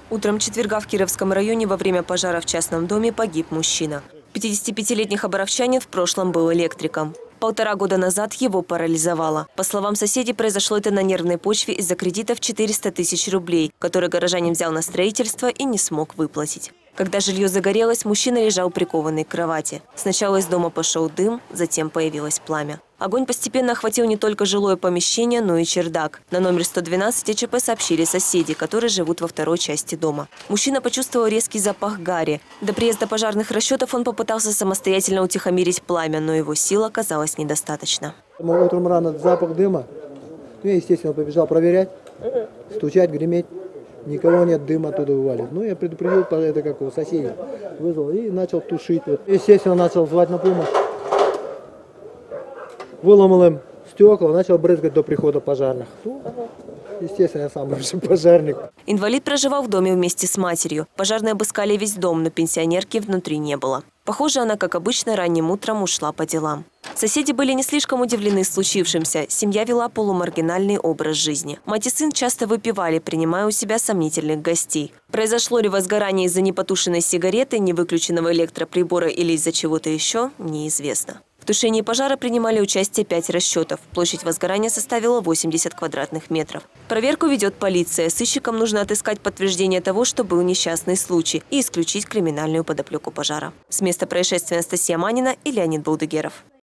Утром четверга в Кировском районе во время пожара в частном доме погиб мужчина. 55-летний хабаровчанин в прошлом был электриком. 1,5 года назад его парализовало. По словам соседей, произошло это на нервной почве из-за кредита в 400 тысяч рублей, который горожанин взял на строительство и не смог выплатить. Когда жилье загорелось, мужчина лежал прикованный к кровати. Сначала из дома пошел дым, затем появилось пламя. Огонь постепенно охватил не только жилое помещение, но и чердак. На номер 112 о ЧП сообщили соседи, которые живут во второй части дома. Мужчина почувствовал резкий запах гари. До приезда пожарных расчетов он попытался самостоятельно утихомирить пламя, но его сил оказалось недостаточно. Утром рано запах дыма. Я, естественно, побежал проверять, стучать, греметь. Никого нет, дым оттуда вывалит. Ну, я предупредил, это как его соседей вызвал и начал тушить. Вот. Естественно, начал звать на помощь. Выломал им стекла, начал брызгать до прихода пожарных. Ну, естественно, я сам бывший пожарник. Инвалид проживал в доме вместе с матерью. Пожарные обыскали весь дом, но пенсионерки внутри не было. Похоже, она, как обычно, ранним утром ушла по делам. Соседи были не слишком удивлены случившимся. Семья вела полумаргинальный образ жизни. Мать и сын часто выпивали, принимая у себя сомнительных гостей. Произошло ли возгорание из-за непотушенной сигареты, невыключенного электроприбора или из-за чего-то еще, неизвестно. В тушении пожара принимали участие 5 расчетов. Площадь возгорания составила 80 квадратных метров. Проверку ведет полиция. Сыщикам нужно отыскать подтверждение того, что был несчастный случай, и исключить криминальную подоплеку пожара. С места происшествия Анастасия Манина и Леонид Булдыгеров.